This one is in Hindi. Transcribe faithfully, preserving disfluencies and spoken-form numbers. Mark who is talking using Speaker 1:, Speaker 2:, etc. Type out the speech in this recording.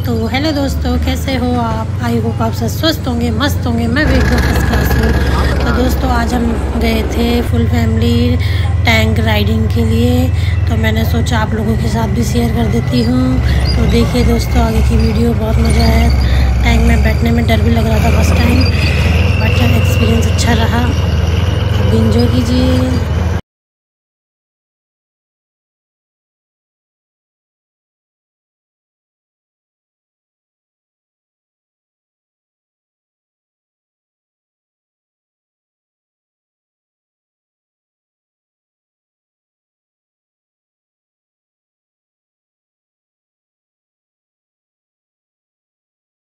Speaker 1: तो हेलो दोस्तों, कैसे हो आप? आई होप आप सब स्वस्थ होंगे, मस्त होंगे। मैं भी एकदम फर्स्ट क्लास हूँ। तो दोस्तों आज हम गए थे फुल फैमिली टैंक राइडिंग के लिए, तो मैंने सोचा आप लोगों के साथ भी शेयर कर देती हूँ। तो देखिए दोस्तों आगे की वीडियो, बहुत मज़ा आया। टैंक में बैठने में डर भी लग रहा था फर्स्ट टाइम, बट एक्सपीरियंस अच्छा रहा। अब इंजॉय कीजिए।